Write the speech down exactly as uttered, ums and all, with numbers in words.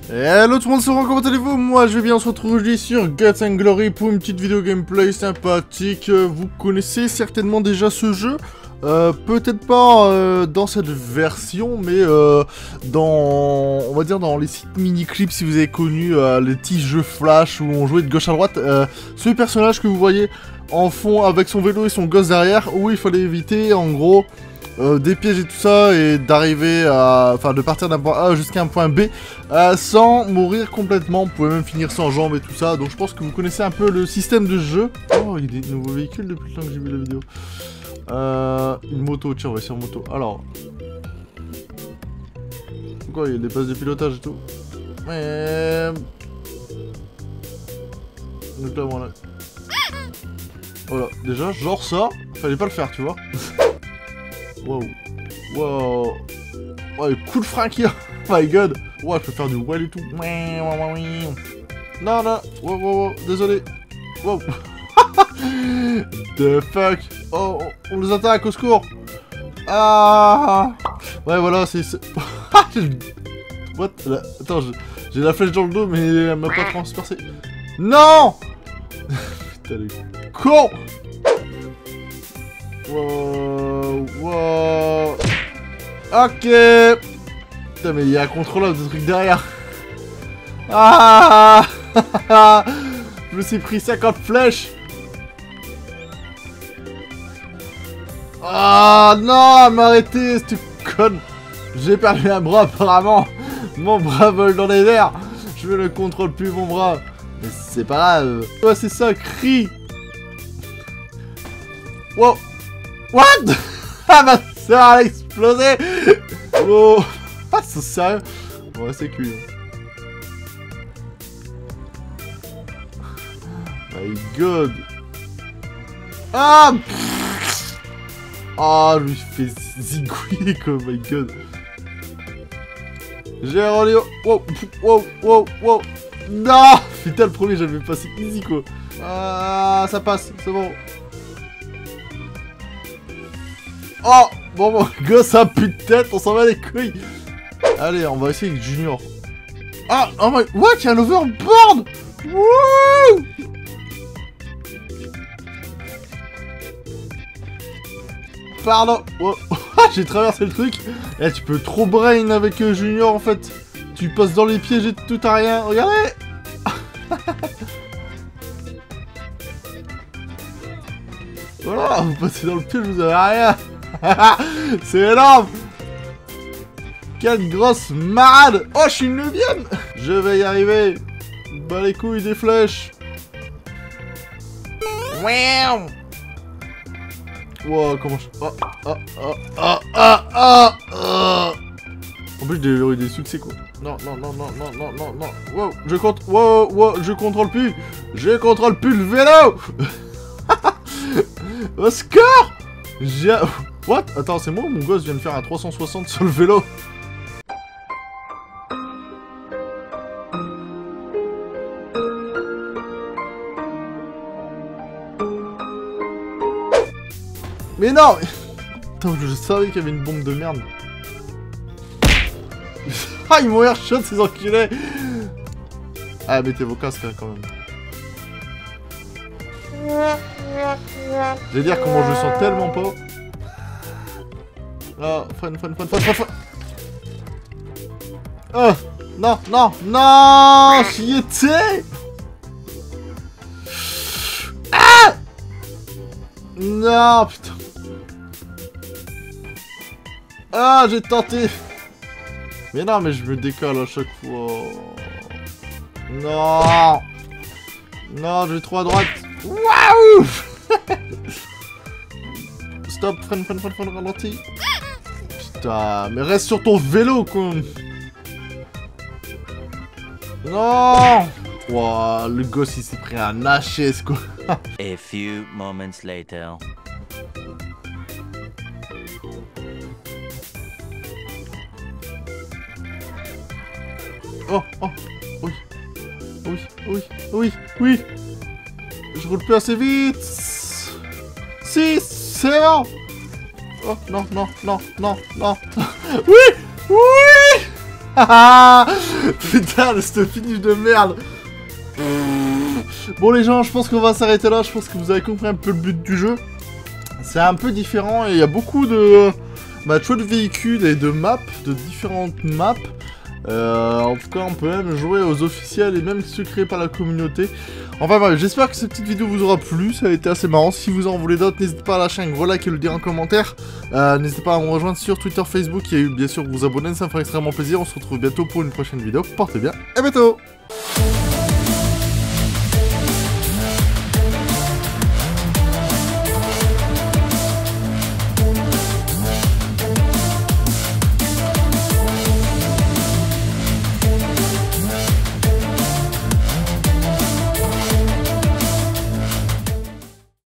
Hello tout le monde, c'est Ron, comment allez-vous? Moi je vais bien, on se retrouve aujourd'hui sur Guts and Glory pour une petite vidéo gameplay sympathique. Vous connaissez certainement déjà ce jeu, euh, peut-être pas euh, dans cette version, mais euh, dans, on va dire dans les sites mini-clips, si vous avez connu euh, les petits jeux flash où on jouait de gauche à droite. Euh, ce personnage que vous voyez en fond avec son vélo et son gosse derrière, où il fallait éviter en gros... Euh, des pièges et tout ça, et d'arriver à... Enfin, de partir d'un point A jusqu'à un point B euh, sans mourir complètement. Vous pouvez même finir sans jambes et tout ça. Donc je pense que vous connaissez un peu le système de jeu. Oh, il y a des nouveaux véhicules depuis le temps que j'ai vu la vidéo. Euh, une moto, tiens, on va essayer en moto. Alors... Pourquoi il y a des passes de pilotage et tout? Mais... Donc là, voilà. Voilà, déjà, genre ça, fallait pas le faire, tu vois. Wow, wow, ouais, coup de frein qu'il y a. Oh my god, ouais, je peux faire du well et tout. Non, non, wow, wow, wow, désolé. Wow. The fuck. Oh, on nous attaque, au secours. Ah. Ouais, voilà, c'est... What? Attends, j'ai la flèche dans le dos, mais elle m'a pas transpercé. Non. Putain, les con. Wow, wow. Ok. Putain, mais il y a un contrôlable de trucs derrière. Ah. Je me suis pris cinquante flèches. Ah non, m'arrêtez, c'est conne. J'ai perdu un bras apparemment. Mon bras vole dans les airs. Je ne le contrôle plus, mon bras. Mais c'est pas grave. Ouais, c'est ça, crie. Wow. What? Ah, ma soeur a explosé. Oh. Ah, c'est sérieux? Ouais, c'est cool. My god. Ah. Ah, je me suis fait zigouiller quoi, my god. J'ai roulé. Wow, wow, wow, wow. Non. Putain, le premier, j'avais passé easy quoi. Ah, ça passe, c'est bon. Oh, bon, bon, gosse a plus de tête, on s'en va les couilles. Allez, on va essayer avec Junior. Ah, oh my... What? Il y a un overboard. Wouh. Pardon. Oh. J'ai traversé le truc. Eh, tu peux trop brain avec euh, Junior, en fait. Tu passes dans les pièges et tout à rien. Regardez. Voilà, vous passez dans le piège, vous avez rien. C'est énorme. Quelle grosse marade. Oh, je suis une neuvième. Je vais y arriver. Bah les couilles des flèches. Wow. Wow, comment je... Oh, oh, oh, oh, oh, oh, oh. En plus, j'ai eu des succès, quoi. Non, non, non, non, non, non, non, non. Wow, je compte... Wow, wow, je contrôle plus. Je contrôle plus le vélo. Au score. J'ai... What? Attends, c'est moi ou mon gosse vient de faire un trois cent soixante sur le vélo? Mais non. Attends, je savais qu'il y avait une bombe de merde. Ah, ils m'ont airshot ces enculés. Ah, mettez vos casques hein, quand même. Je vais dire comment je sens tellement pas. Ah, freine, freine, freine, freine, freine, freine. Oh, non, non, non, j'y étais. Ah. Non, putain. Ah, j'ai tenté. Mais non, mais je me décolle à chaque fois. Non. Non, je vais trop à droite. Waouh. Stop, freine, freine, freine, freine, ralentis. Putain, mais reste sur ton vélo, quoi. Non. Wow, le gosse, il s'est pris un H S, quoi. A few moments later. Oh, oh, oui. Oui, oui, oui, oui. Je roule plus assez vite. Si, c'est bon. Oh, non, non, non, non, non. Oui, oui. Putain, de cette finish de merde. Bon les gens, je pense qu'on va s'arrêter là. Je pense que vous avez compris un peu le but du jeu. C'est un peu différent et il y a beaucoup de, bah, de choix de véhicules et de maps, de différentes maps. Euh, en tout cas, on peut même jouer aux officiels et même ceux créés par la communauté. Enfin voilà, j'espère que cette petite vidéo vous aura plu, ça a été assez marrant. Si vous en voulez d'autres, n'hésitez pas à lâcher un gros like et le dire en commentaire. Euh, n'hésitez pas à me rejoindre sur Twitter, Facebook et bien sûr vous abonner, ça me fera extrêmement plaisir. On se retrouve bientôt pour une prochaine vidéo. Portez bien, à bientôt.